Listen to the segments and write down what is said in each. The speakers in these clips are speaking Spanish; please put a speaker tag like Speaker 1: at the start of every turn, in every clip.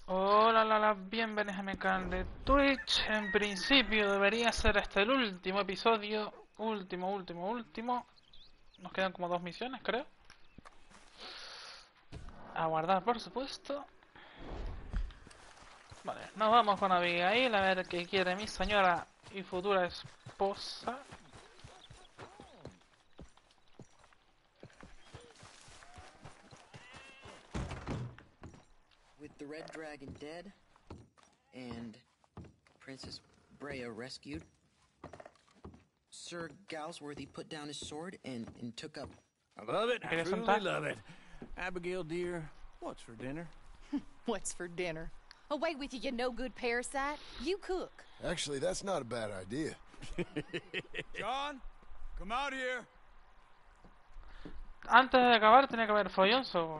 Speaker 1: Hola, bienvenidos a mi canal de Twitch. En principio debería ser este el último episodio. Último. Nos quedan como 2 misiones, creo. Aguardar, por supuesto. Vale, nos vamos con Abigail a ver qué quiere mi señora y futura esposa.
Speaker 2: With the Red Dragon dead, and Princess Brea rescued, Sir Galsworthy put down his sword and took up...
Speaker 3: I love it. I
Speaker 1: ¿Quieres
Speaker 3: truly
Speaker 1: sentar?
Speaker 3: love it. Abigail, dear, what's for dinner?
Speaker 4: What's for dinner? Away with you, you no-good parasite. You cook.
Speaker 5: Actually, that's not a bad idea.
Speaker 6: John, come out here.
Speaker 1: Antes de acabar tenía que haber follón sobre.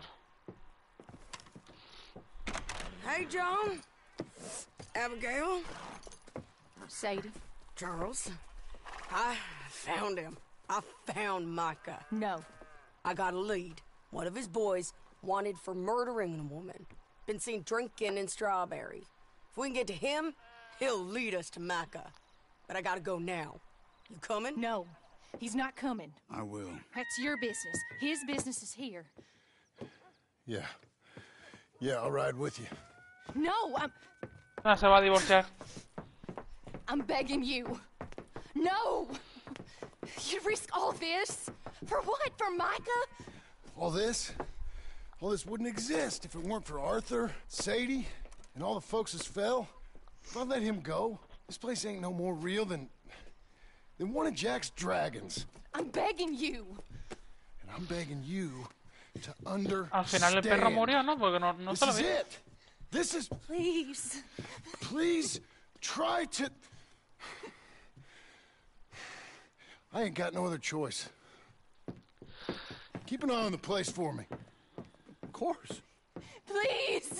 Speaker 7: Hey, John. Abigail.
Speaker 4: Sadie.
Speaker 7: Charles. I found him. I found Micah.
Speaker 4: No.
Speaker 7: I got a lead. One of his boys wanted for murdering a woman. Been seen drinking in Strawberry. If we can get to him, he'll lead us to Micah. But I gotta go now. You coming?
Speaker 4: No. He's not coming.
Speaker 6: I will.
Speaker 4: That's your business. His business is here.
Speaker 5: Yeah. Yeah, I'll ride with you.
Speaker 4: No,
Speaker 1: Ah, se va a divorciar.
Speaker 4: I'm begging you. No! You'd risk all this? For what? For Micah?
Speaker 5: All this wouldn't exist if it weren't for Arthur, Sadie, and all the folks as fell. If I let him go, this place ain't no more real than one of Jack's dragons.
Speaker 4: I'm begging you.
Speaker 5: And I'm begging you to understand.
Speaker 1: Al final el perro murió, ¿no? Porque no
Speaker 5: This
Speaker 1: se lo
Speaker 5: is
Speaker 1: vi.
Speaker 5: it. This is...
Speaker 4: Please.
Speaker 5: Please try to... I ain't got no other choice. Keep an eye on the place for me.
Speaker 3: Of course.
Speaker 4: Please.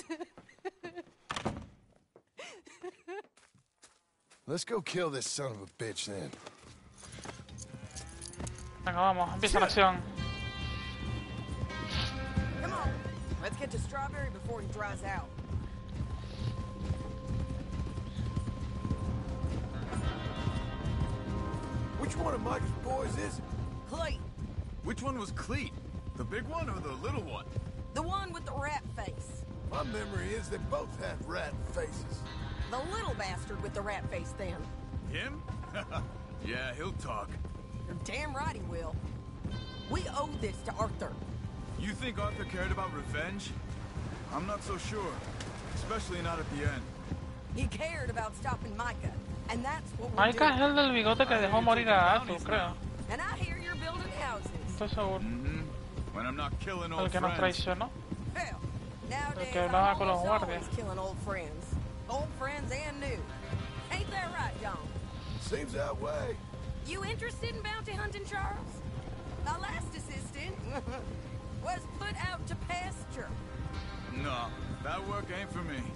Speaker 5: Let's go kill this son of a bitch then.
Speaker 1: Venga, vamos, empieza la acción.
Speaker 7: Come on. Let's get to Strawberry before he dries out.
Speaker 5: Which one of Mike's boys is it?
Speaker 7: Clayton,
Speaker 6: Which one was Cleet? The big one or the little one?
Speaker 7: the one with the rat face.
Speaker 5: My memory is they both had rat faces.
Speaker 7: The little bastard with the rat face then.
Speaker 6: Him? Yeah, he'll talk.
Speaker 7: You're damn right he will. We owe this to Arthur.
Speaker 6: You think Arthur cared about revenge? I'm not so sure. Especially not at the end.
Speaker 7: He cared about stopping Micah, and that's what we're
Speaker 1: Micah es
Speaker 7: doing.
Speaker 1: el del bigote que dejó morir a Arthur, creo.
Speaker 7: And I hear you're building houses.
Speaker 1: Estoy seguro.
Speaker 6: When I'm not killing
Speaker 1: El
Speaker 6: old
Speaker 1: que nos
Speaker 6: friends.
Speaker 1: traicionó.
Speaker 7: Hell, nowadays
Speaker 1: que
Speaker 7: I'm
Speaker 1: hablaba con los
Speaker 7: almost
Speaker 1: guardias.
Speaker 7: always killing old friends. Old friends and new. Ain't that right, John?
Speaker 5: Seems that way.
Speaker 7: You interested in bounty hunting, Charles? My last assistant was put out to pasture.
Speaker 6: No, that work ain't for me.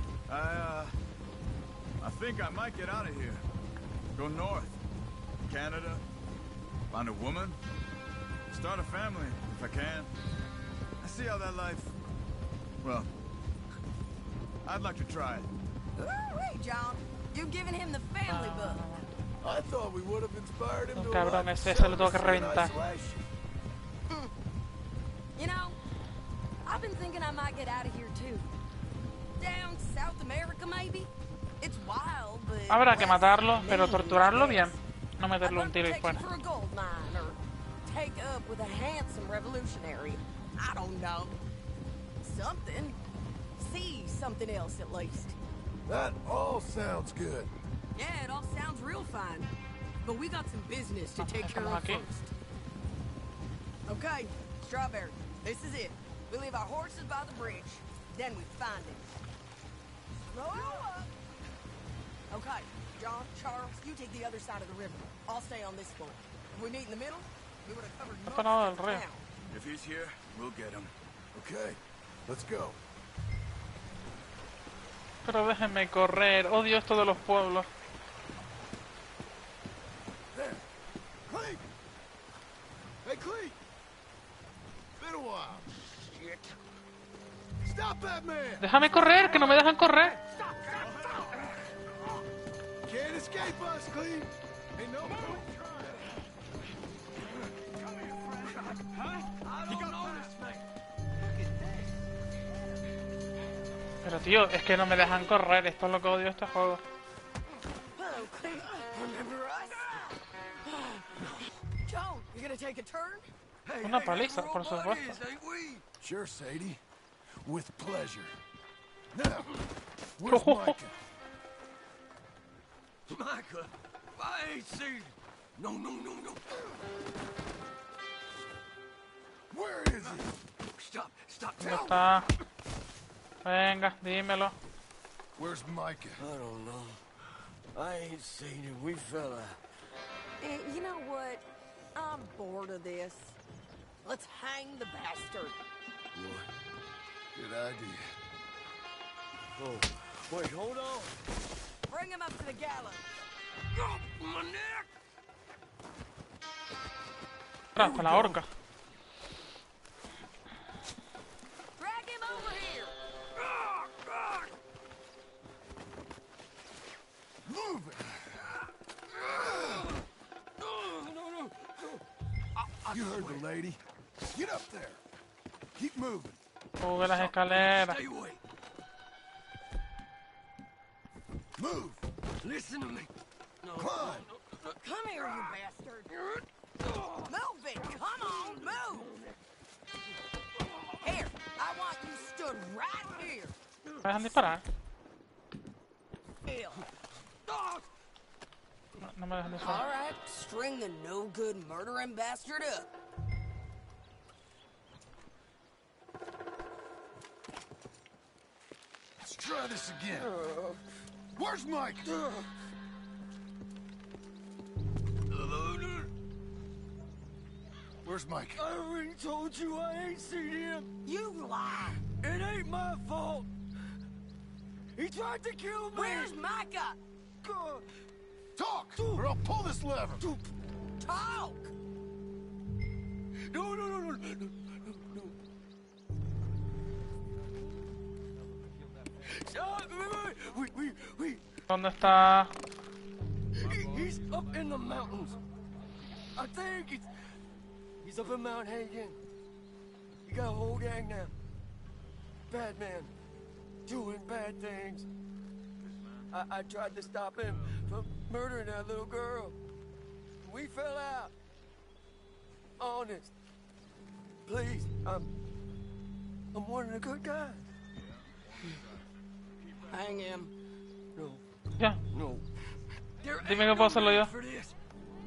Speaker 6: I think I might get out of here. Go north. Canada. Find a woman. Start a family, if I can. I see how that life... Well, I'd like to try it.
Speaker 7: Ooh, John. You've given him the family book.
Speaker 5: I thought we would have inspired him
Speaker 1: Un
Speaker 5: to
Speaker 1: cabrón,
Speaker 5: a
Speaker 1: ese lo tengo que
Speaker 5: celibacy in
Speaker 1: reventar.
Speaker 5: isolation.
Speaker 7: You know, I've been thinking I might get out of here too. Down South America, maybe? It's wild, but...
Speaker 1: Habrá que
Speaker 7: less
Speaker 1: matarlo,
Speaker 7: mean,
Speaker 1: pero torturarlo
Speaker 7: I
Speaker 1: bien.
Speaker 7: guess.
Speaker 1: No meterle un
Speaker 7: I'd
Speaker 1: tiro y
Speaker 7: run protection
Speaker 1: fuera.
Speaker 7: for a gold mine, or take up with a handsome revolutionary. I don't know. Something. See something else, at least.
Speaker 5: That all sounds good.
Speaker 7: Yeah, it all sounds real fine. But we got some business to take care
Speaker 1: estamos
Speaker 7: of
Speaker 1: aquí.
Speaker 7: first. Okay, Strawberry, this is it. We leave our horses by the bridge. Then we find him. Row up. Okay, John, Charles, you take the other side of the river. I'll stay on this one. If we meet in the middle, we would have covered
Speaker 1: Está
Speaker 7: most
Speaker 1: parado
Speaker 7: of
Speaker 1: del
Speaker 7: the
Speaker 1: río.
Speaker 7: town.
Speaker 6: If he's here, we'll get him.
Speaker 5: Okay, let's go.
Speaker 1: Pero déjenme correr. Odio esto de los pueblos.
Speaker 5: There. Cleet! Hey, Cleet! Been a while.
Speaker 2: Shit.
Speaker 5: Stop that man!
Speaker 1: Déjame correr, que no me dejan correr.
Speaker 5: Can't escape us, Cleve. Ain't no point.
Speaker 1: Pero tío, es que no me dejan correr. Esto es lo que odio de este juego.
Speaker 7: Hello, Cleve. Remember us? Joan, you gonna take a turn?
Speaker 1: Una paliza, por supuesto.
Speaker 5: Sure, Sadie. With pleasure. Now, where's Micah?
Speaker 3: Micah, I ain't seen him. No.
Speaker 5: Where is he?
Speaker 3: Stop.
Speaker 1: ¿Dónde está? Venga, dímelo.
Speaker 5: Where's Micah?
Speaker 3: I don't know. I ain't seen him. We fell out.
Speaker 7: You know what? I'm bored of this. Let's hang the bastard.
Speaker 3: What?
Speaker 5: Good idea.
Speaker 3: Oh, wait, hold on.
Speaker 7: Bring him up to the gallows.
Speaker 3: Oh, my neck!
Speaker 1: Con la horca.
Speaker 7: Drag him over here.
Speaker 3: Oh, God!
Speaker 5: Move it!
Speaker 3: No.
Speaker 5: You heard the lady. Get up there. Keep moving.
Speaker 1: Sube las escaleras.
Speaker 3: Stay away.
Speaker 5: Move.
Speaker 3: Listen to me.
Speaker 5: Climb.
Speaker 7: Come here, you bastard. Move it. Come on, move. Here, I want you stood right here.
Speaker 1: ¿Me dejan disparar?
Speaker 7: Bill.
Speaker 1: No me dejan
Speaker 7: All
Speaker 1: disparar.
Speaker 7: right, string the no-good murdering bastard up.
Speaker 5: Let's try this again. Where's Mike? Where's Mike?
Speaker 3: I already told you I ain't seen him.
Speaker 7: You lie.
Speaker 3: It ain't my fault. He tried to kill me.
Speaker 7: Where's Micah?
Speaker 3: God.
Speaker 5: Talk, or I'll pull this lever.
Speaker 7: Talk.
Speaker 3: No. Stop! Wait.
Speaker 1: ¿Dónde está?
Speaker 3: He's up in the mountains. I think he's up in Mount Hagen. He got a whole gang now. Bad man, doing bad things. I tried to stop him from murdering that little girl. We fell out. Honest. Please, I'm one of the good guys.
Speaker 7: Hang him.
Speaker 3: No,
Speaker 1: Ya.
Speaker 3: no.
Speaker 1: Dime que puedo hacerlo yo.
Speaker 3: For this.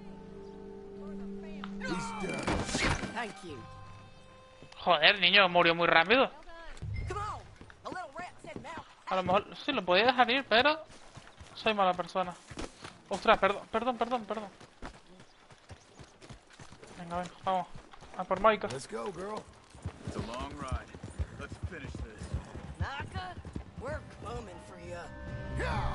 Speaker 5: He's done.
Speaker 7: Thank you.
Speaker 1: Joder, niño, murió muy rápido.
Speaker 7: Come on. A little rat said now.
Speaker 1: A lo mejor sí lo podía dejar ir, pero soy mala persona. Ostras, perdón. Venga, vamos. A por Micah.
Speaker 5: Let's go, girl.
Speaker 6: It's a long ride. Let's finish this.
Speaker 7: Micah, we're coming for you.
Speaker 5: Yeah.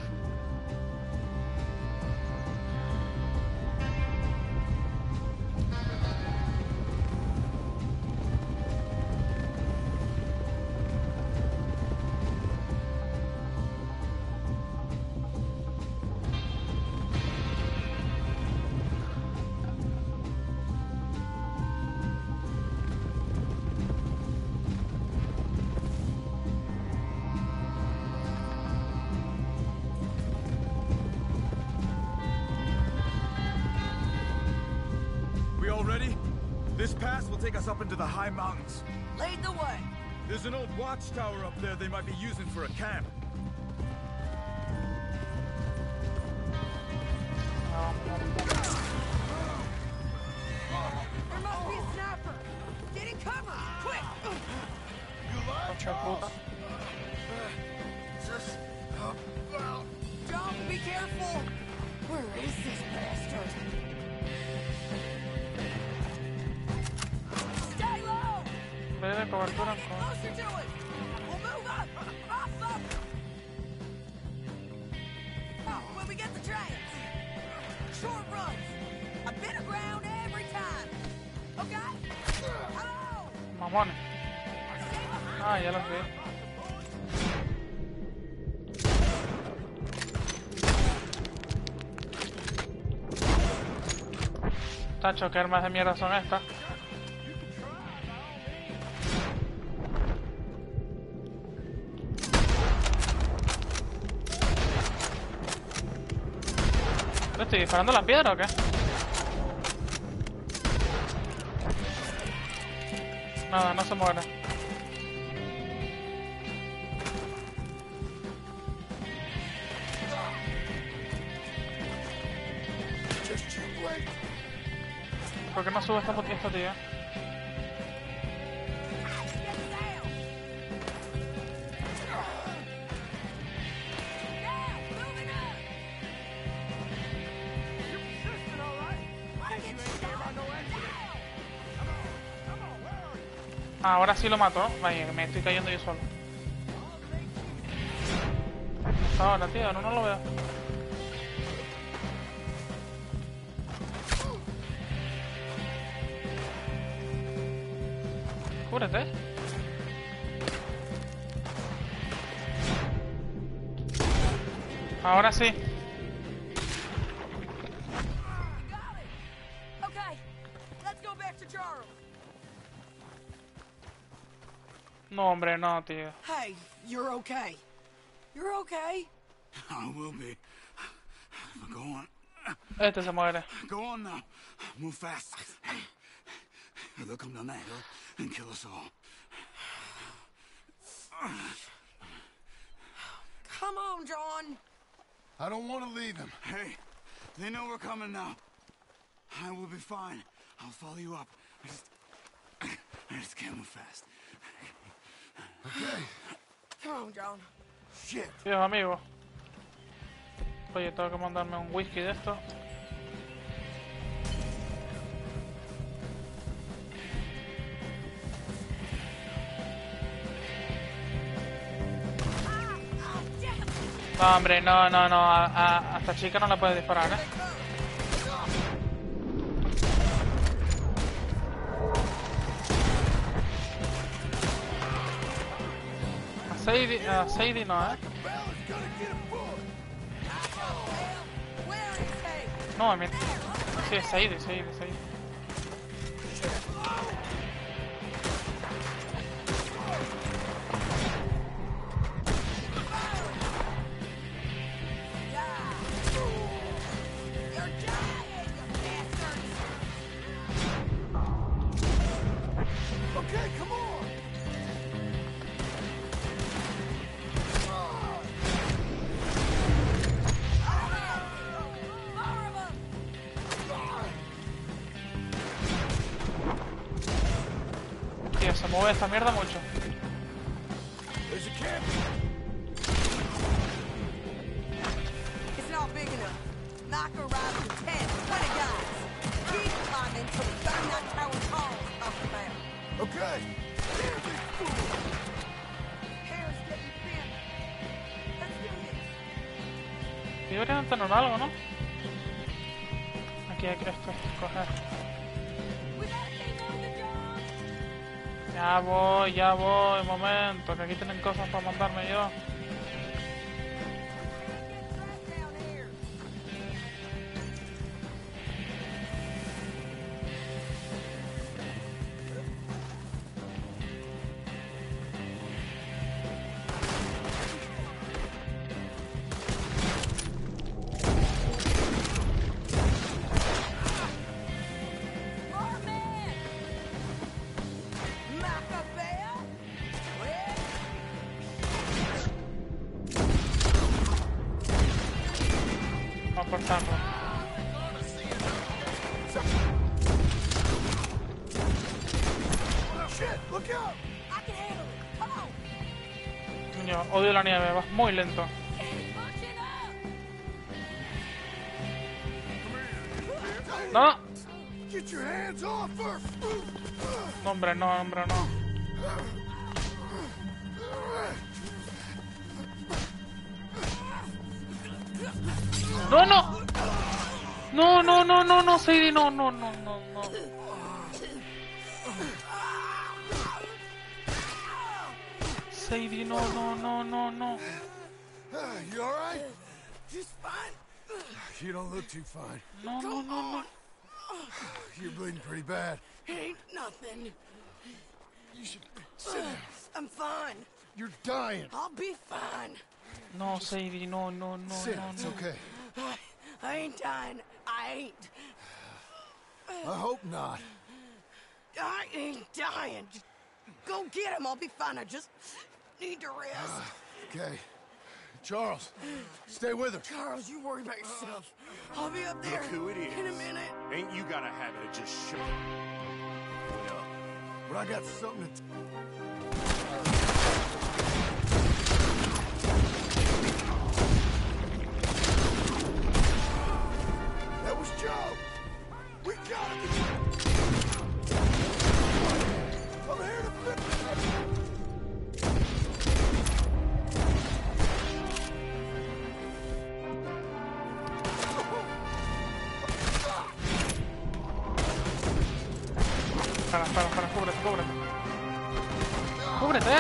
Speaker 6: We all ready? This pass will take us up into the high mountains.
Speaker 7: Lead the way.
Speaker 6: There's an old watchtower up there they might be using for a camp.
Speaker 7: There must be a sniper. Get in cover, quick.
Speaker 1: Concha puta.
Speaker 5: Just about.
Speaker 7: John, be careful. Where is this bastard? Stay low.
Speaker 1: Ve de cobertura
Speaker 7: Get
Speaker 1: con...
Speaker 7: closer to it. We'll move up. Up. Oh, when we get the giants. Short runs. A bit of ground every time. Okay? Hello.
Speaker 1: Mamones.
Speaker 7: Stay behind.
Speaker 1: Ah, ya los vi. Tacho, ¿qué armas de mierda son estas? ¿Le estoy disparando la piedra o qué? Nada, no se muere. ¿Por qué no sube esta tía? Ah, ahora sí lo mató. Vaya, me estoy cayendo yo solo. Hasta ahora, tío, no lo veo. Cúbrete. Ahora sí.
Speaker 7: Okay, let's go back to Charles.
Speaker 1: No, hombre, no, tío.
Speaker 7: Hey, you're okay. You're okay.
Speaker 6: I will be. Go on.
Speaker 1: Este se muere.
Speaker 6: Go on now. Move fast. They'll come down that hill and kill us all.
Speaker 7: Come on, John.
Speaker 5: I don't want to leave him.
Speaker 6: Hey, they know we're coming now. I will be fine. I'll follow you up. I just can't move fast.
Speaker 5: Okay.
Speaker 7: Come on, John.
Speaker 5: Shit.
Speaker 1: Dios, amigo. Oye, tengo que mandarme un whisky de esto. No, hombre, no. A esta chica no la puedes disparar, ¿eh? A Sadie no, ¿eh? No, a mí... Sí, es Sadie.
Speaker 5: Okay, come on.
Speaker 1: Tío, se mueve esta mierda mucho.
Speaker 5: There's a camp.
Speaker 7: It's not big enough. Knock her right to 10, 20 guys. Keep climbing till we burn that tower tall off the map.
Speaker 5: Okay.
Speaker 7: Hair's getting thin. Let's do this.
Speaker 1: Y deberían tener algo, ¿no? Aquí hay que esto, coger.
Speaker 7: We gotta keep moving, John.
Speaker 1: Ya voy, un momento, que aquí tienen cosas para mandarme yo.
Speaker 7: Down here. Marman! Macabell? Well,
Speaker 1: Vamos por saco.
Speaker 5: Shit, look out.
Speaker 7: I can handle it. Come on.
Speaker 1: Coño, odio la nieve, vas muy lento.
Speaker 7: Keep pushing up.
Speaker 1: ¡No!
Speaker 5: Get your hands off her.
Speaker 1: No, hombre, no. No, Sadie, no. Sadie, no, no, no, no, no.
Speaker 5: You all right?
Speaker 3: Just fine.
Speaker 5: You don't look too fine.
Speaker 1: No, no, no, no.
Speaker 5: You're bleeding pretty bad.
Speaker 3: Ain't nothing.
Speaker 5: You should sit down.
Speaker 3: I'm fine.
Speaker 5: You're dying.
Speaker 3: I'll be fine.
Speaker 1: No, Sadie, no, no, no,
Speaker 5: Sit.
Speaker 1: no,
Speaker 5: It's
Speaker 1: no.
Speaker 5: okay.
Speaker 3: I ain't dying. I ain't.
Speaker 5: I hope not.
Speaker 3: I ain't dying. Just go get him. I'll be fine. I just need to rest.
Speaker 5: Okay. Charles, stay with her.
Speaker 3: Charles, you worry about yourself. I'll be up there
Speaker 8: Look who it is.
Speaker 3: in a minute.
Speaker 8: Ain't you got a habit of just showing up?
Speaker 5: But I got something to... That was Joe! We got him! I'm here to fix it!
Speaker 1: Para, cúbrete, cúbrete. ¡Cúbrete!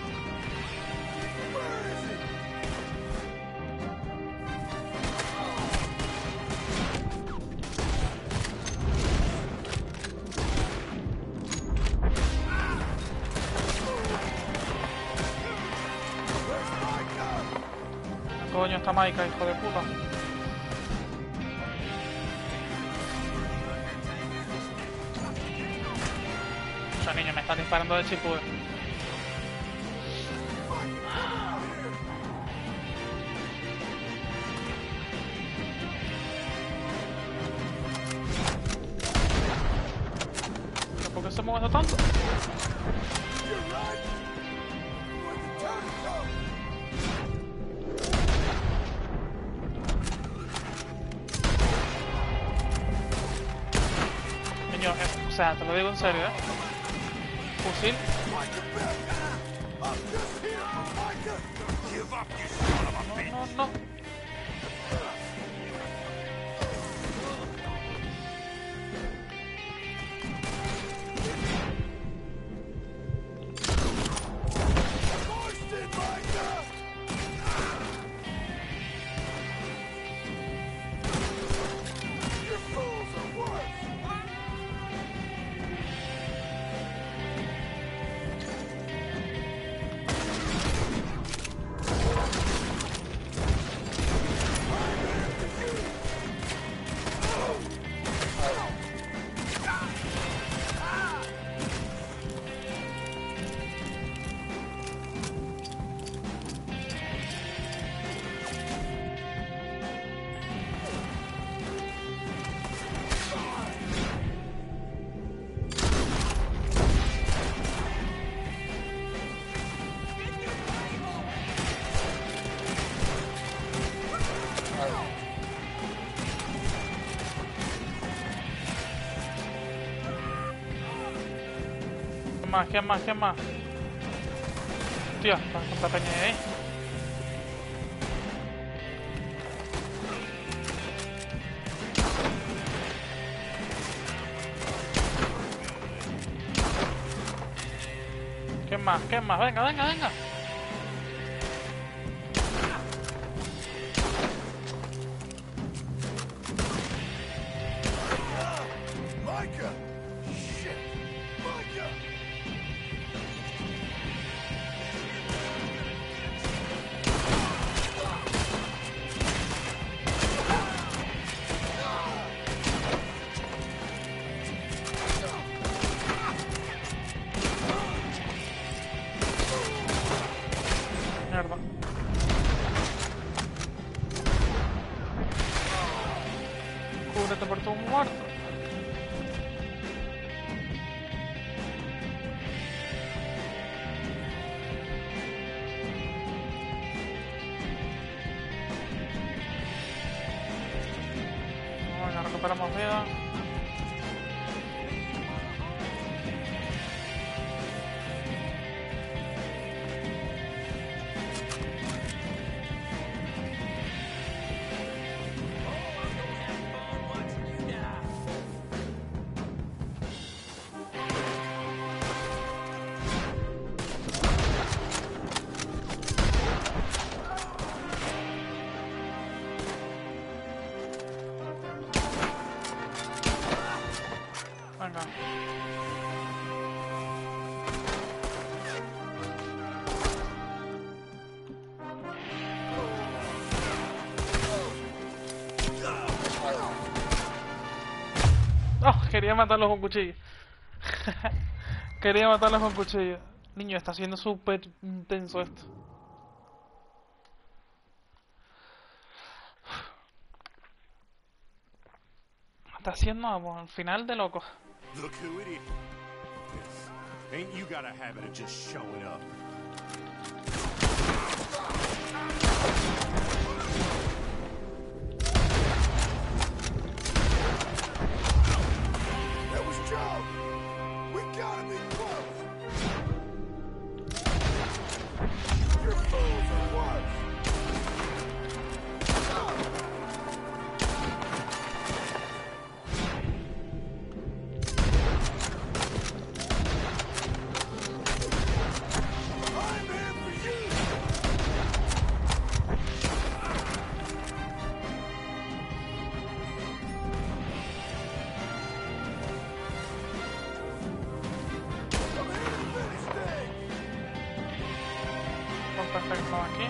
Speaker 1: Coño, está Maika, hijo de puta. Esos niños me están disparando de chipú. ¿Por qué se mueve tanto? Niño, o sea, te lo digo en serio, Fusil. No, no, no. ¿Quién más? Tío, cuánta peña hay ahí. ¿Quién más? Venga.
Speaker 5: Micah! Shit! Micah!
Speaker 1: Mierda. Cúbrete por tu muerto. Bueno, recuperamos vida. Quería matarlos con cuchillo. Quería matarlos con cuchillo. Niño, está siendo súper intenso esto. Está siendo, vamos, al final de locos.
Speaker 8: Look who it is. Ain't you got a habit of just showing up?
Speaker 5: That was Joe! We gotta be close! Your fools are worse! I'm here for you! I'm here to finish things!
Speaker 1: Con perfecto aquí.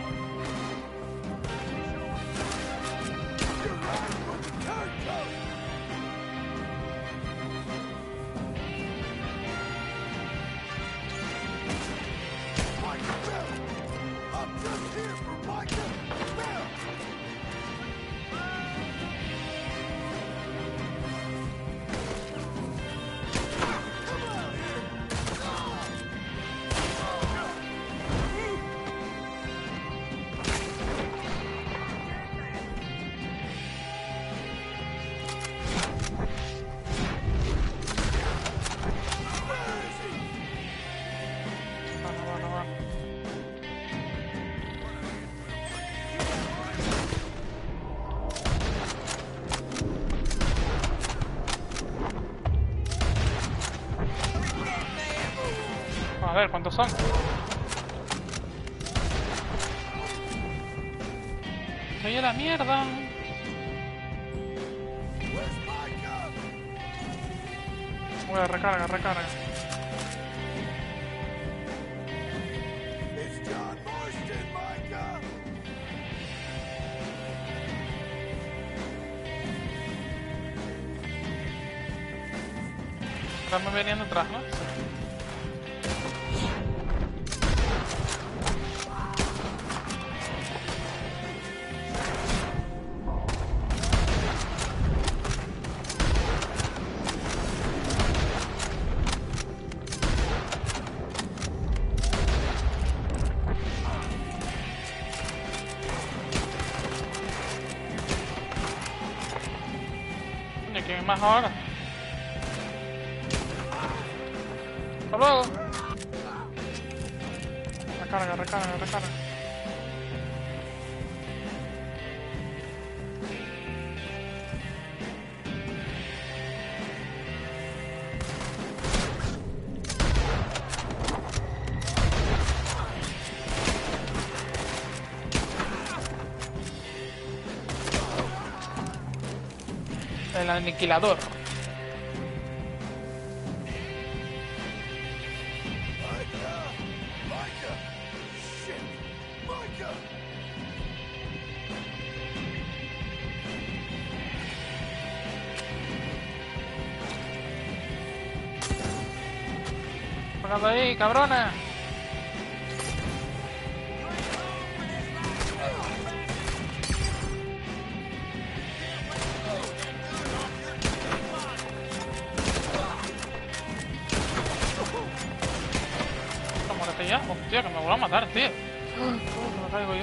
Speaker 5: You're right with the turncoat! Micah Bell! I'm just here for Micah Bell! Come out here! Where is he?
Speaker 1: Va. A ver, ¿cuántos son? Estoy en la mierda.
Speaker 5: Where's Micah?
Speaker 1: Voy a recarga.
Speaker 5: It's John Marston, Micah!
Speaker 1: Están veniendo atrás, ¿no? Coño, ¿quién es más ahora? Hasta luego. Recarga. El aniquilador.
Speaker 5: Micah! Shit! Micah!
Speaker 1: Pegando ahí, cabrona. Muérete ya. Hostia, que me voy a matar, tío. Que me caigo yo.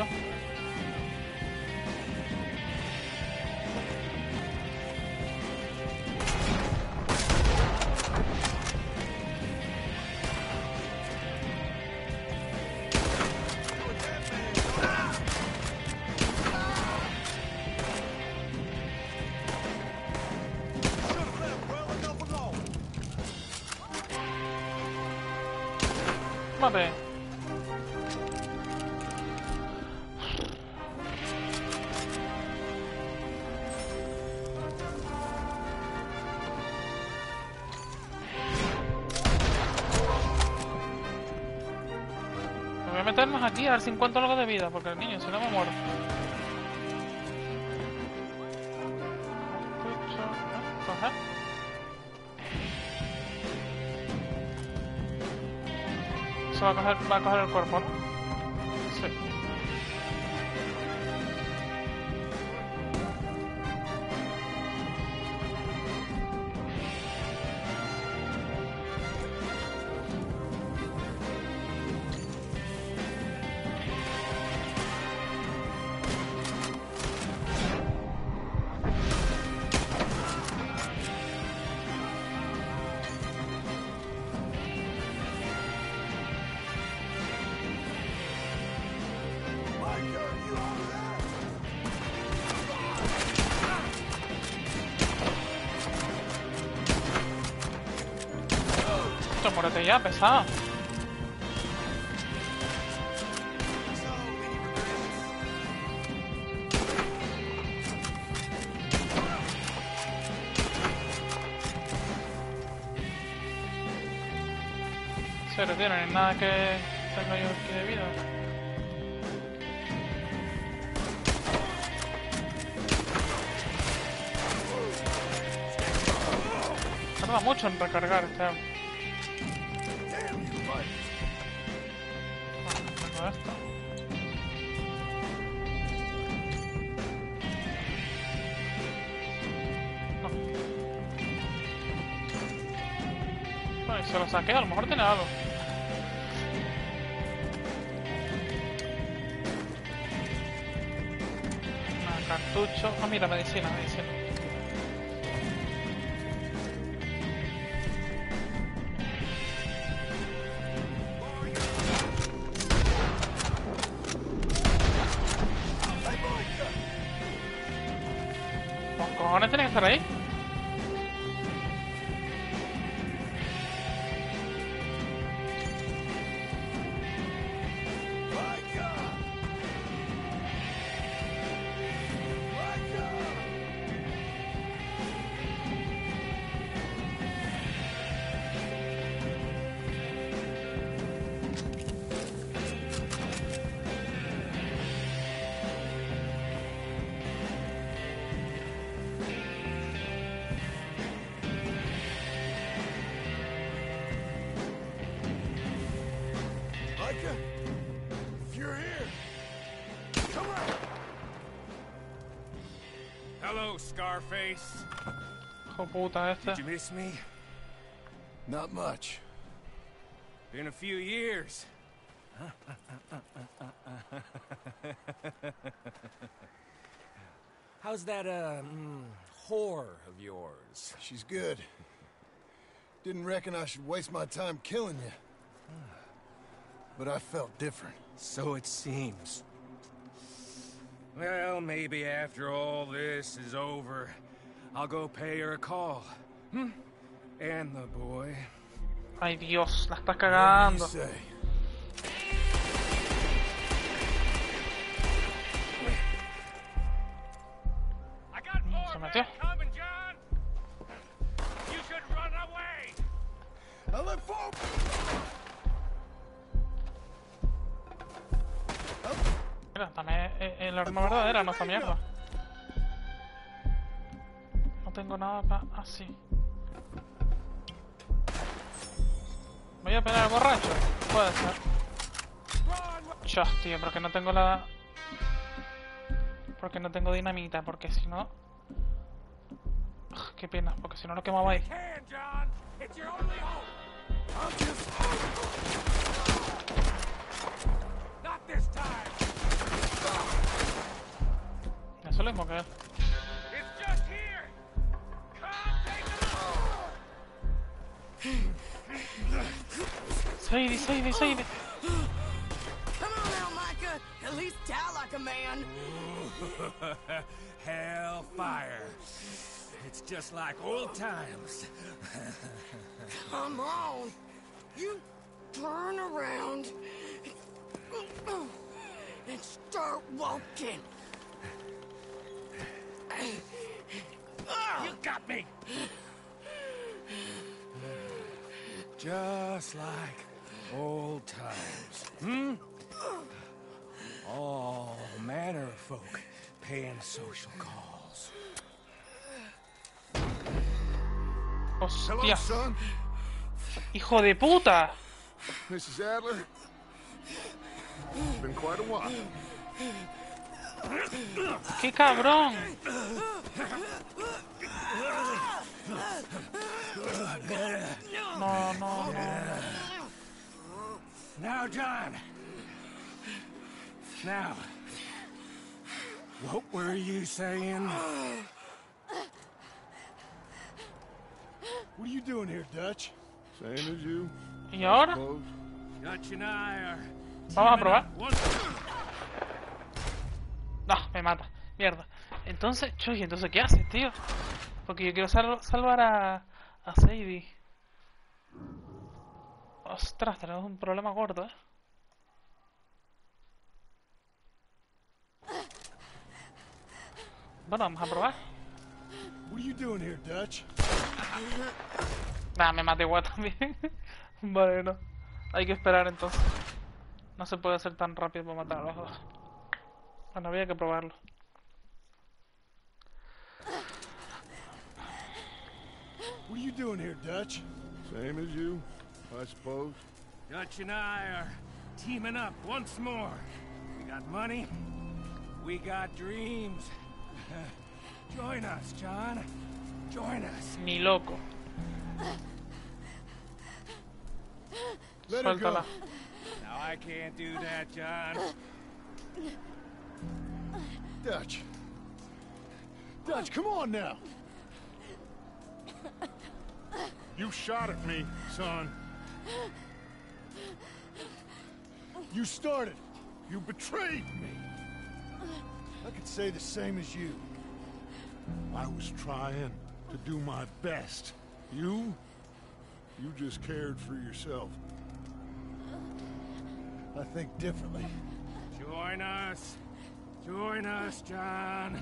Speaker 1: Mate. Me voy a meternos aquí a ver si encuentro algo de vida, porque el niño si no me muero. Coger. Se va a coger el cuerpo, ¿no? Sí. Muérete ya, pesado. Se retira, no hay nada que tenga yo aquí de vida. Tarda mucho en recargar este arma. Esto. No. Bueno, y se lo saqué, a lo mejor tiene algo. Cartucho. Ah, mira, medicina. ¿Los cojones tienen que estar ahí?
Speaker 8: Hello, Scarface.
Speaker 1: Hijo puta este.
Speaker 8: Did you miss me?
Speaker 5: Not much.
Speaker 8: Been a few years. How's that, whore of yours?
Speaker 5: She's good. Didn't reckon I should waste my time killing you. But I felt different.
Speaker 8: So it seems. Well, maybe after all this is over, I'll go pay her a call. And the boy.
Speaker 1: Ay, Dios, la estás cagando. Se metió. Mira, también el arma verdadera, no esta mierda. No tengo nada para... Ah, sí. ¿Voy a pegar al borracho? Puede ser. Chas, tío, porque no tengo la... Porque no tengo dinamita, porque si no... Ugh, qué pena, porque si no lo quemaba ahí. Eso es lo mismo que él. Sadie.
Speaker 7: Come on now, Micah. At least die like a man.
Speaker 8: Hellfire. It's just like old times.
Speaker 7: Come on. You turn around and start walking.
Speaker 8: You got me. Just like old times. All manner of folk paying social calls.
Speaker 1: Hostia. Hijo de puta.
Speaker 5: Mrs. Adler. It's been quite a while.
Speaker 1: ¡Qué cabrón! No, no, no.
Speaker 8: Now, John. Now. What were you saying?
Speaker 5: What are you doing here, Dutch? Same as you.
Speaker 1: ¿Y ahora?
Speaker 5: Suppose.
Speaker 8: Dutch and I are...
Speaker 1: Vamos a probar.
Speaker 8: Once...
Speaker 1: No, me mata. Mierda. Entonces, chuy, entonces ¿qué haces, tío? Porque yo quiero salvar a Sadie. Ostras, tenemos un problema gordo, ¿eh? Bueno, vamos a probar.
Speaker 5: What are you doing here, Dutch?
Speaker 1: Nah, me maté igual también. Vale, no. Hay que esperar entonces. No se puede hacer tan rápido para matar a los dos. Bueno, había que probarlo.
Speaker 5: What are you doing here, Dutch? Same as you, I suppose.
Speaker 8: Dutch and I are teaming up once more. We got money. We got dreams. Join us, John. Join us.
Speaker 1: Ni loco.
Speaker 5: Let her go.
Speaker 1: Suéltala.
Speaker 8: Now I can't do that, John.
Speaker 5: Dutch. Dutch, come on now. You shot at me, son. You started. You betrayed me. I could say the same as you. I was trying to do my best. You just cared for yourself. I think differently.
Speaker 8: Join us. Join us, John.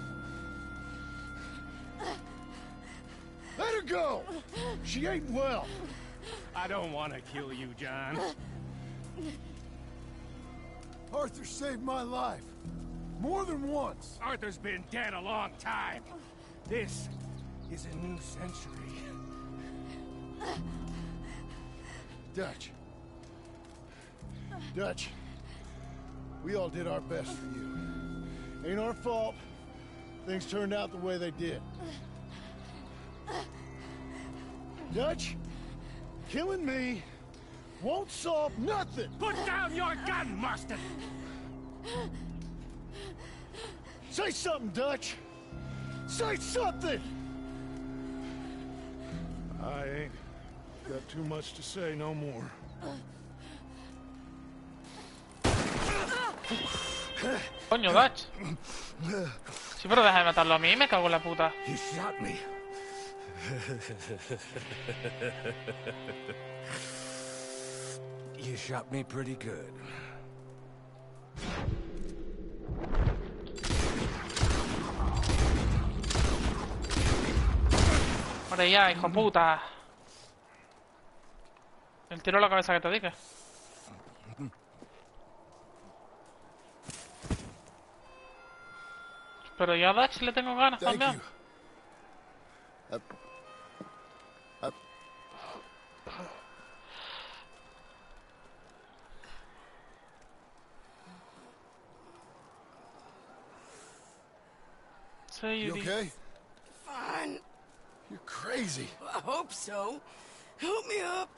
Speaker 5: Let her go! She ain't well.
Speaker 8: I don't want to kill you, John.
Speaker 5: Arthur saved my life. More than once.
Speaker 8: Arthur's been dead a long time. This is a new century.
Speaker 5: Dutch. Dutch. We all did our best for you. Ain't our fault. Things turned out the way they did. Dutch, killing me won't solve nothing.
Speaker 8: Put down your gun, Marston!
Speaker 5: Say something, Dutch. Say something. I ain't got too much to say no more.
Speaker 1: Coño, Dutch. Sí, pero deja de matarlo a mí, me cago en la puta.
Speaker 8: You shot me. You shot me pretty good.
Speaker 1: Por allá, hijo puta. El tiro a la cabeza que te dije. Pero yo a Dutch le tengo ganas
Speaker 5: Thank
Speaker 1: también.
Speaker 5: you. You
Speaker 1: Sadie.
Speaker 5: okay?
Speaker 7: Fine.
Speaker 5: You're crazy.
Speaker 7: I hope so. Help me up.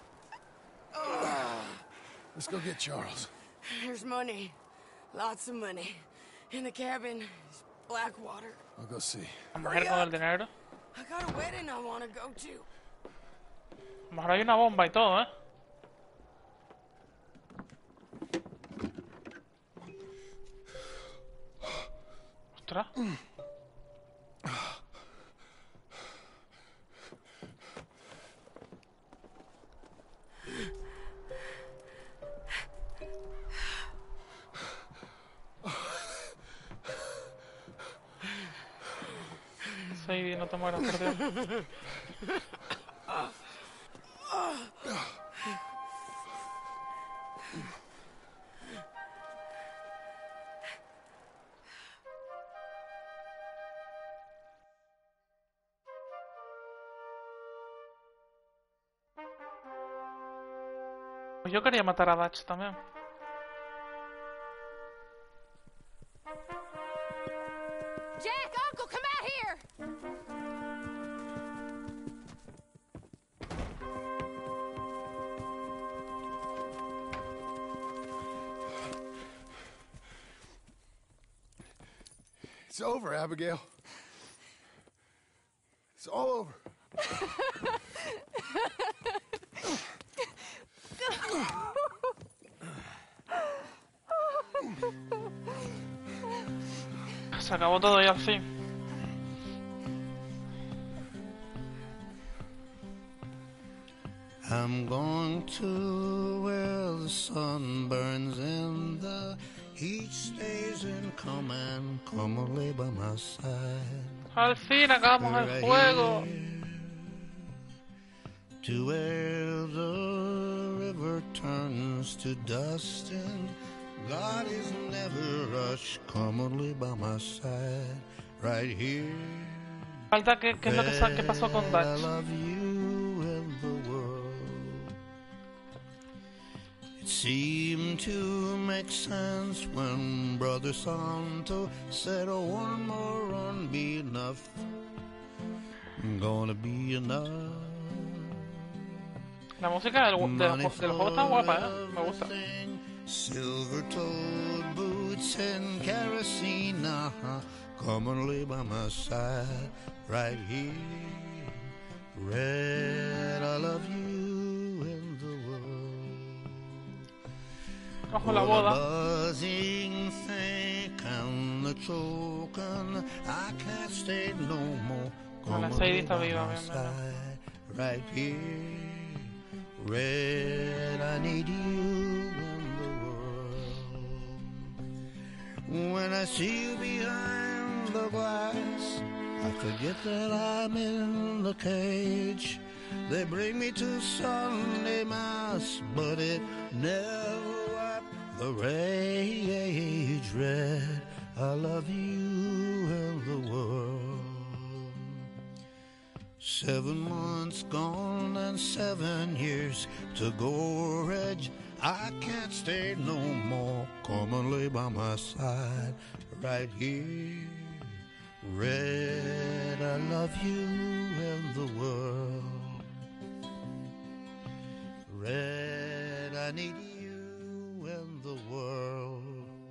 Speaker 5: Let's go get Charles.
Speaker 7: There's money. Lots of money. In the cabin is Blackwater.
Speaker 5: I'll go see.
Speaker 1: La mujer con el dinero.
Speaker 7: I got a wedding I want to go to.
Speaker 1: A lo mejor hay una bomba y todo, ¿eh? Ostras. Sadie, no te mueras, por Dios. Pues yo quería matar a Dutch también.
Speaker 4: Jack, Uncle, come out here!
Speaker 5: It's over, Abigail. It's all over.
Speaker 1: Se acabó todo y al fin.
Speaker 9: I'm going to where the sun burns and the heat stays in command. Come and lay by my side.
Speaker 1: Al fin acabamos el juego.
Speaker 9: To where the river turns to dust and God is never rushed. Come and lay by my side, right here.
Speaker 1: Falta que es lo que pasó con
Speaker 9: I
Speaker 1: Dutch.
Speaker 9: love you and the world. It seemed to make sense when Brother Santo said, oh, one more run be enough. Gonna be enough.
Speaker 1: La música del juego está guapa, me gusta.
Speaker 9: Silver-toed boots and kerosene, come and lay by my side, right here. Red, I love you and the world.
Speaker 1: Ojo la boda.
Speaker 9: Buzzing thick and the choking, I can't stay no more. Come and lay by my side, right here. Red, I need you in the world. When I see you behind the glass, I forget that I'm in the cage. They bring me to Sunday Mass, but it never wiped the rage. Red, I love you and the world. 7 months gone and 7 years to go, Reg. I can't stay no more. Come and lay by my side, right here. Red, I love you and the world. Red, I need you and the world.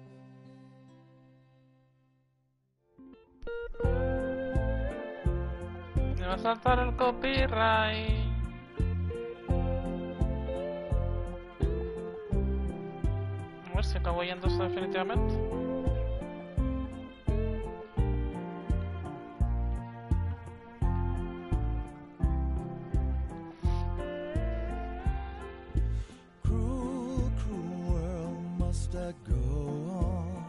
Speaker 1: Me va a saltar el copyright. A ver si acabo yéndose definitivamente.
Speaker 10: Cruel, cruel world, must I go on?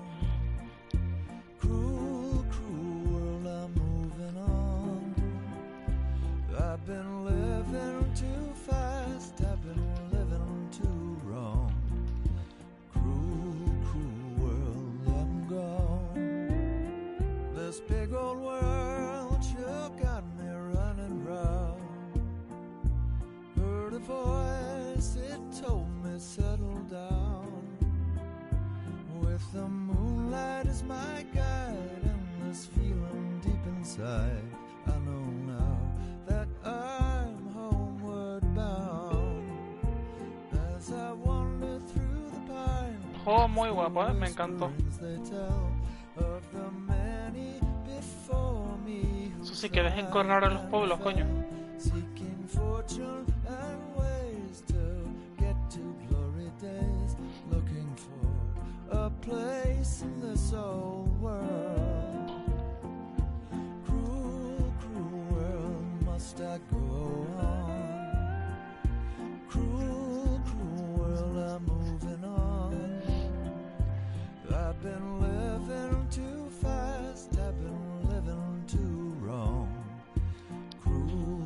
Speaker 10: Cruel, cruel world, I'm moving on. I've been living too fast, I've been living too wrong. Cruel, cruel world, I'm gone. This big old world sure got me running round. Heard a voice, it told me settle down. With the moonlight as my guide and this feeling deep inside, I know now that I'm homeward bound. As I wander through the pine,
Speaker 1: Juego muy guapo, me encantó.
Speaker 10: they tell of the many before me who
Speaker 1: Eso sí, que dejen correr a los pueblos, coño.
Speaker 10: seeking fortune and ways to get to glory days, looking for a place in this old world. Cruel, cruel world, must I go on? Cruel, cruel world, I'm moving on. I've been living too fast, I've been living too wrong. Cruel,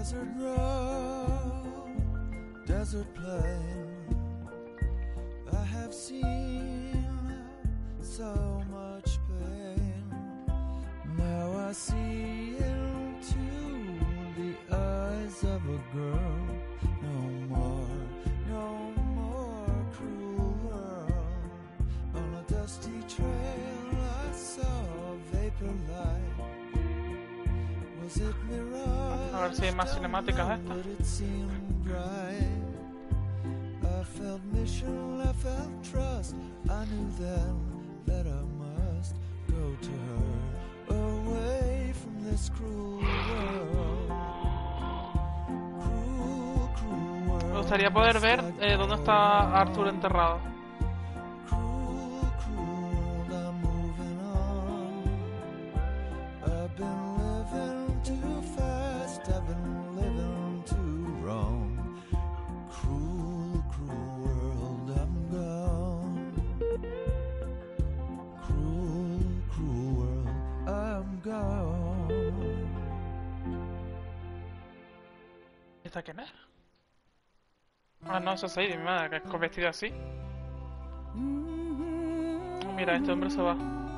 Speaker 10: desert road, desert plain. I have seen so much pain. Now I see into the eyes of a girl. No more cruel world. On a dusty trail I saw a vapor light. Was it mirage?
Speaker 1: A ver si hay más cinemáticas de estas.
Speaker 10: But it seemed right. I felt mission, I felt trust. I knew then that I must go to her, away from this cruel world. Cruel, cruel world.
Speaker 1: Me gustaría poder ver dónde está Arthur enterrado.
Speaker 10: Cruel, cruel, I'm moving on. I've been living too fast, I've been living too wrong. Cruel, cruel world, I'm gone. Cruel, cruel world, I'm gone.
Speaker 1: ¿Esta quién es? Ah, no, eso es Sadie, mi madre, que es con vestido así. Oh, mira, este hombre se va.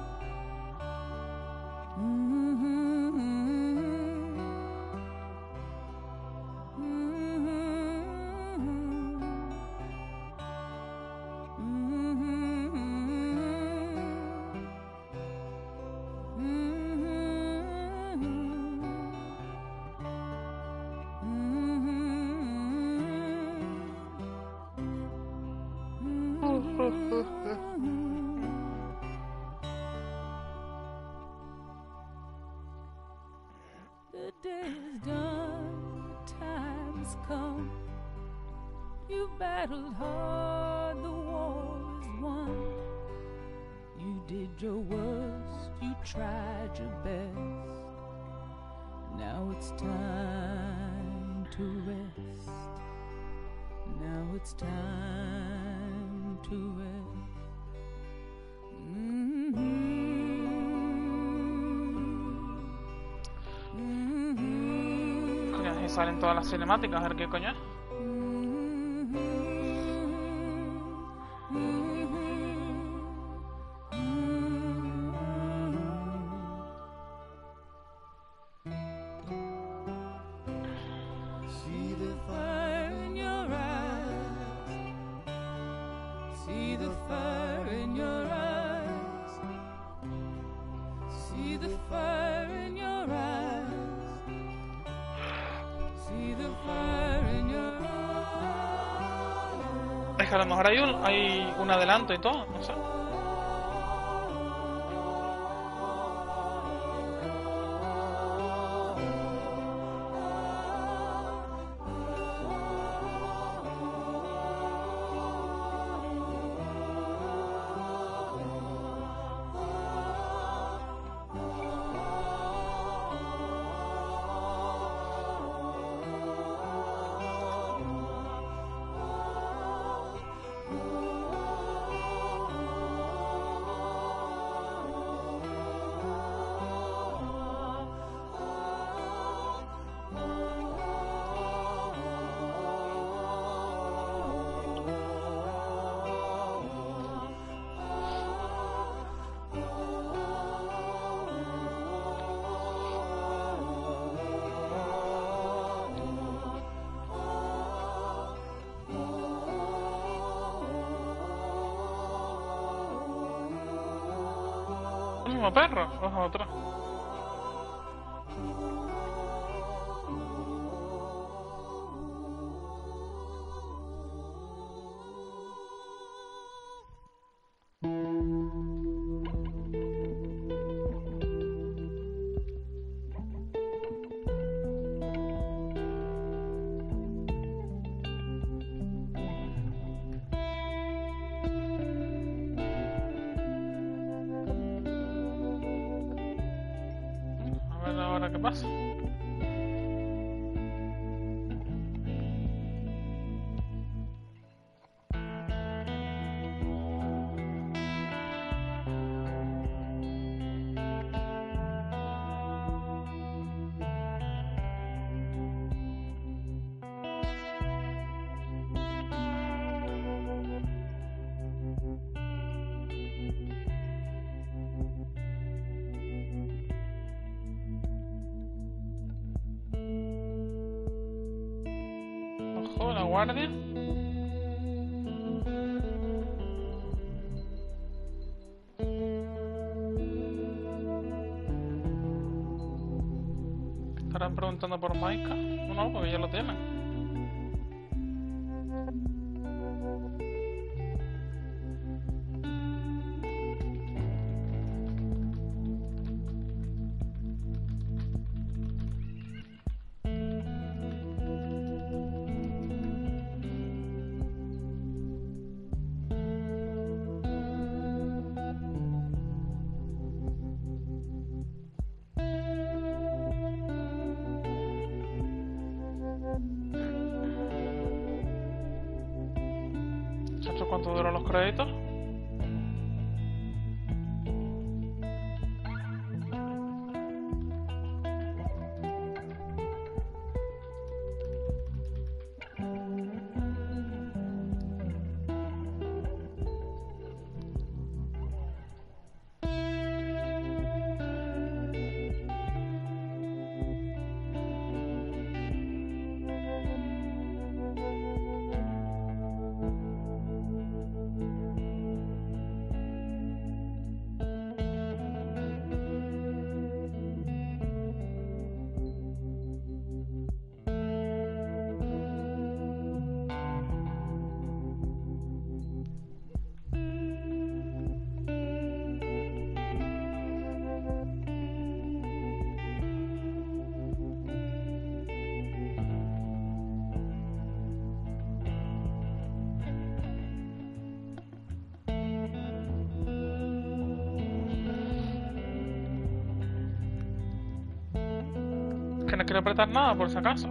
Speaker 11: The day is done, the time's come. You battled hard, the war is won. You did your worst, you tried your best. Now it's time to rest. Now it's time to rest.
Speaker 1: Coño, ahí salen todas las cinemáticas, a ver qué coño es.
Speaker 10: See the fire in your eyes. See the fire in your eyes. See the fire in your eyes. See the fire in your eyes.
Speaker 1: Es que a lo mejor hay un adelanto y todo, no sé. ¿El mismo perro o es otro? A ver ahora qué pasa. guardia. Estarán preguntando por Maika. No, porque ya lo tienen. Chacho, ¿cuánto duran los créditos? Que no quiero apretar nada por si acaso.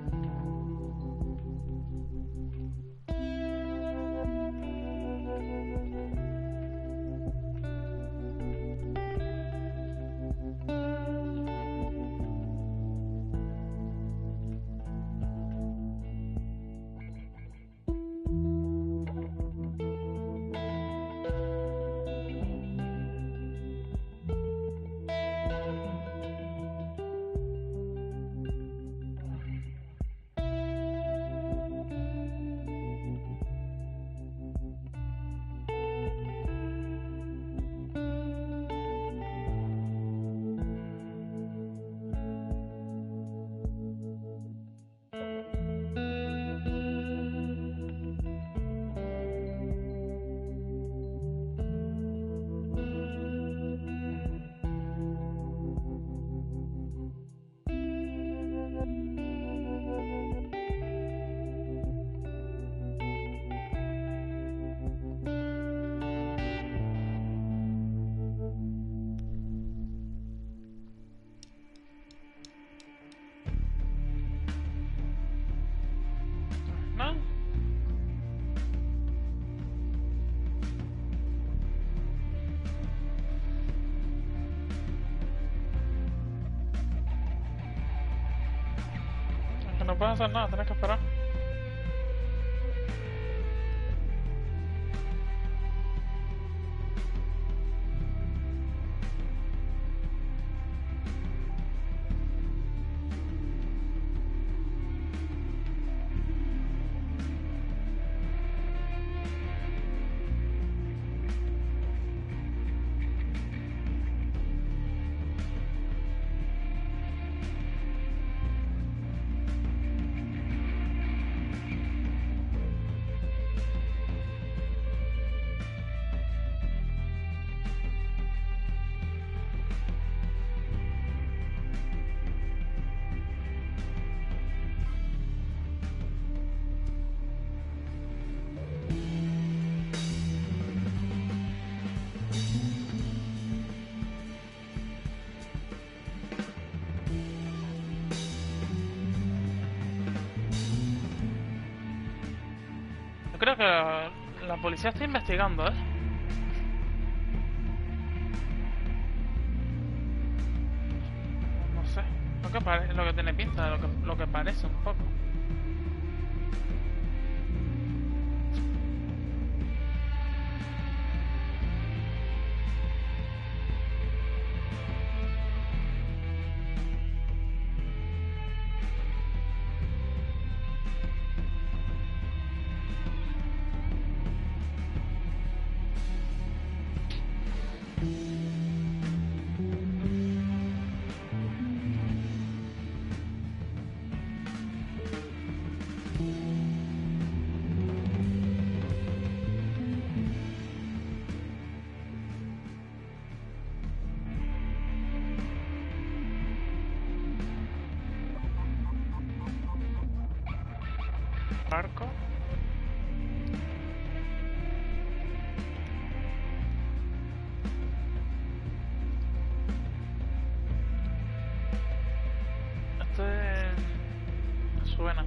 Speaker 1: ¿No? Es que no puedes hacer nada, tienes que esperar. Creo que la policía está investigando, ¿eh? No sé, lo que tiene pinta, lo que parece un poco. barco. Me suena.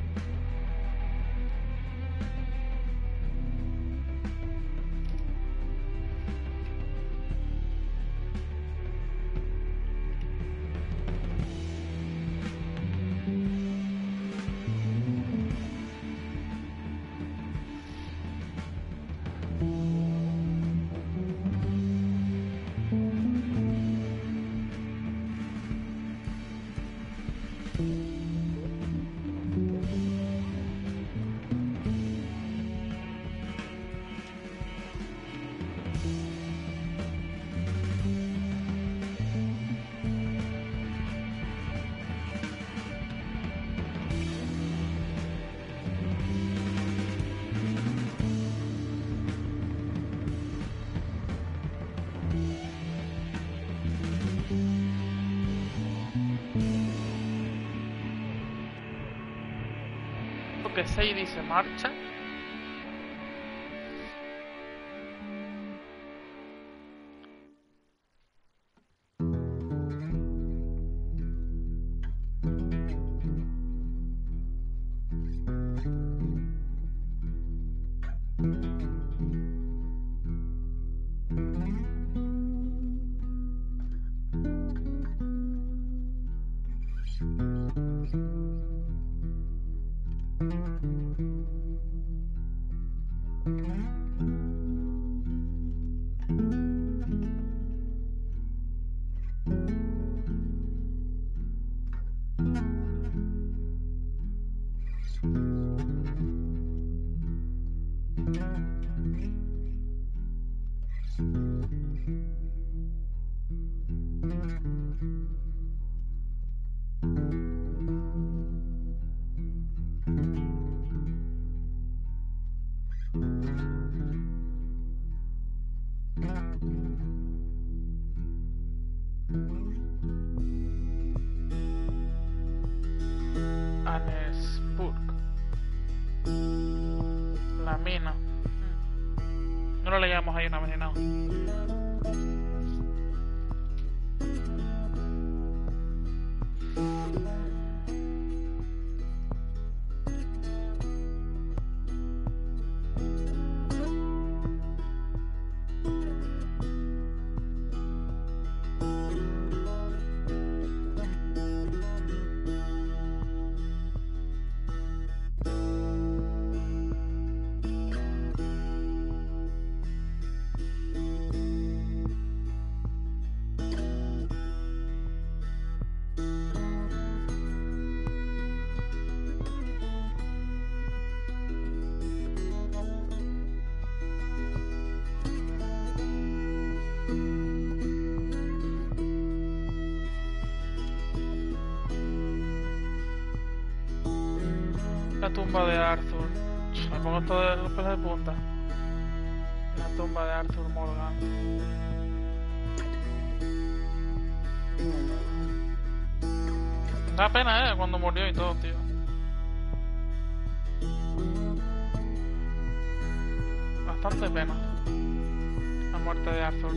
Speaker 1: Que Sadie se marcha. Annesburg. La mina. No lo leíamos ahí una vez, no. La tumba de Arthur. Me pongo todo los pelos de punta. La tumba de Arthur Morgan. Da pena, cuando murió y todo, tío. Bastante pena. La muerte de Arthur.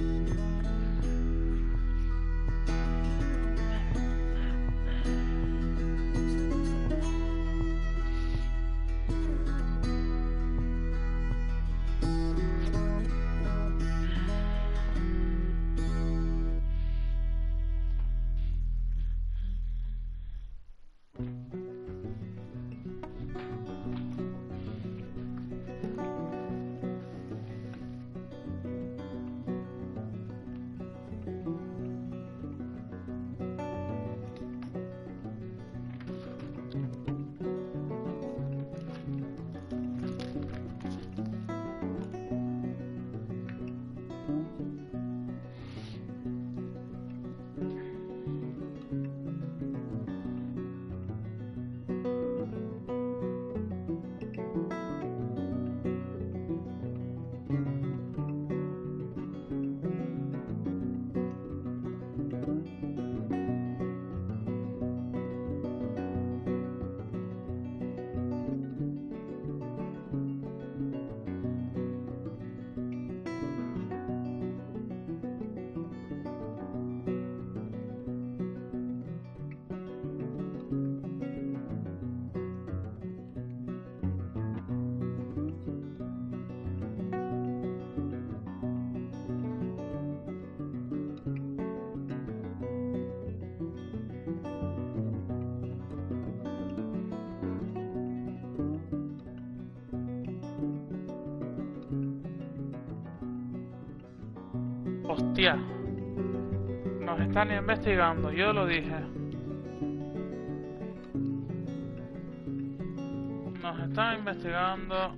Speaker 1: Hostia. Nos están investigando, yo lo dije. Nos están investigando.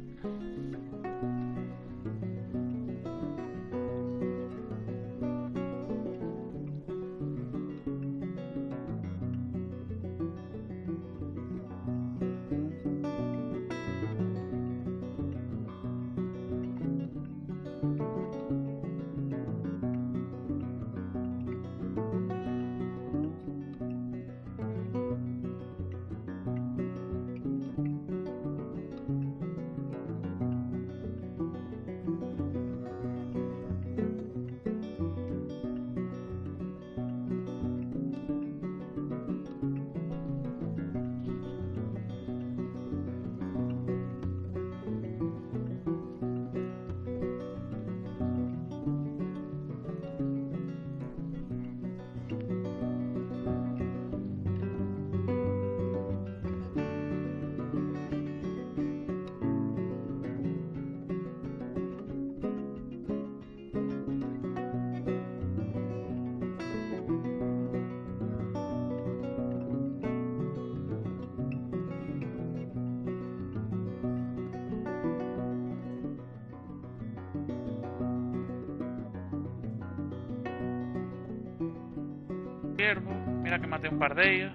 Speaker 1: Mira que maté un par de ellos.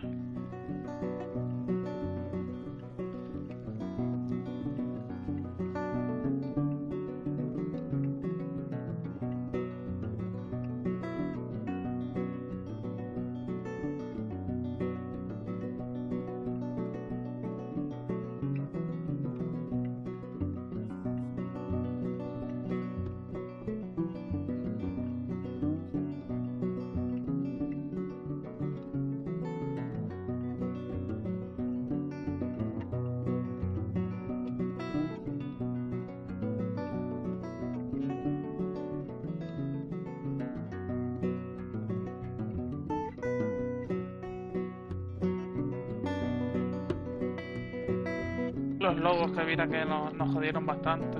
Speaker 1: Los lobos que mira que nos jodieron bastante.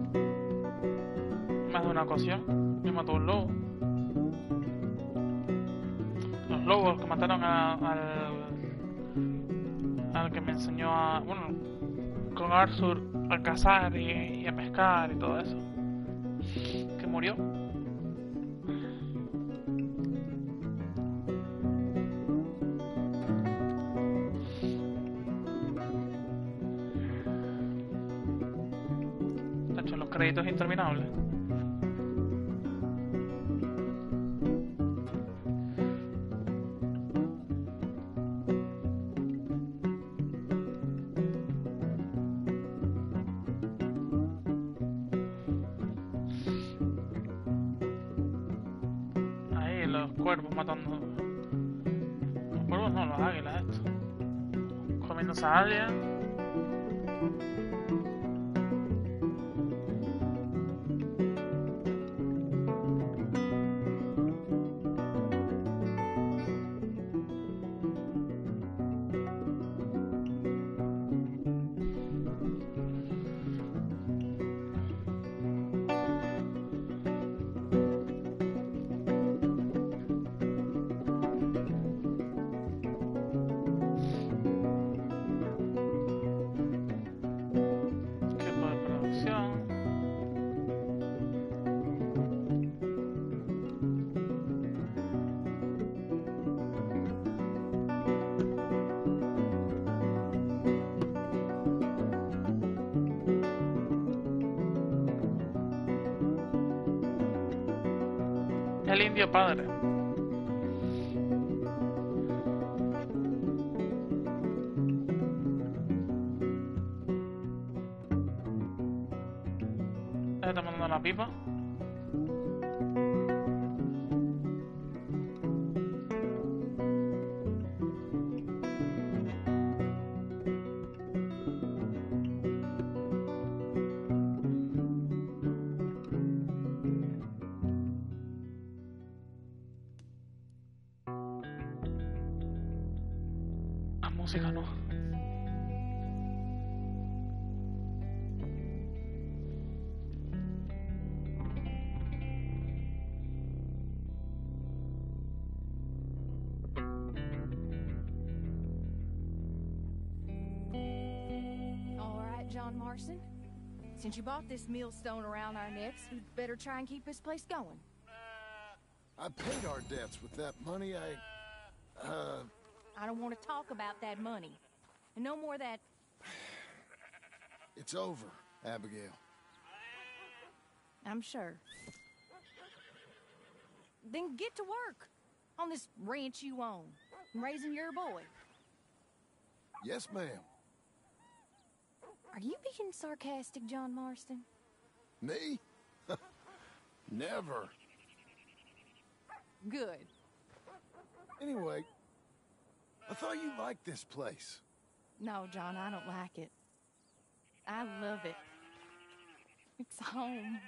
Speaker 1: Más de una ocasión. Yo maté un lobo. Los lobos que mataron al que me enseñó a... Bueno, con Arthur a cazar y a pescar y todo eso. Que murió. Créditos interminables. Ahí los cuervos matando. Los cuervos no, los águilas estos. Comiéndose a alguien. El indio padre. Está mandando la pipa. La música no.
Speaker 4: John Marston. Since you bought this millstone around our necks, we'd better try and keep this place going.
Speaker 5: I paid our debts with that money.
Speaker 4: I don't want to talk about that money. And no more of that...
Speaker 5: It's over, Abigail.
Speaker 4: I'm sure. Then get to work on this ranch you own, and raising your boy.
Speaker 5: Yes, ma'am.
Speaker 4: Are you being sarcastic, John Marston?
Speaker 5: Me? Never.
Speaker 4: Good.
Speaker 5: Anyway, I thought you liked this place.
Speaker 4: No, John, I don't like it. I love it. It's home.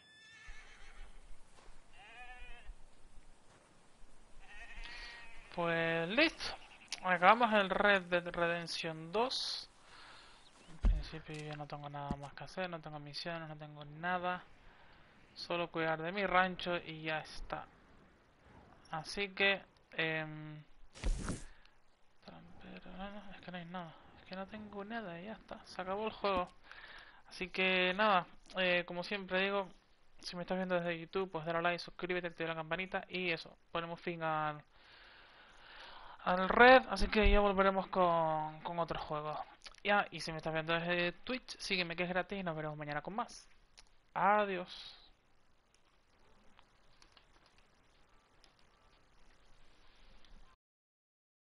Speaker 1: Pues listo. Acabamos el Red Dead Redemption 2. En principio yo no tengo nada más que hacer, no tengo misiones, no tengo nada. Solo cuidar de mi rancho y ya está. Así que... es que no hay nada. Es que no tengo nada y ya está. Se acabó el juego. Así que nada, como siempre digo, si me estás viendo desde YouTube, pues dale a like, suscríbete, activa la campanita y eso. Ponemos fin al Red, así que ya volveremos con otros juegos. Ya, y si me estás viendo desde Twitch, sígueme que es gratis y nos veremos mañana con más. Adiós.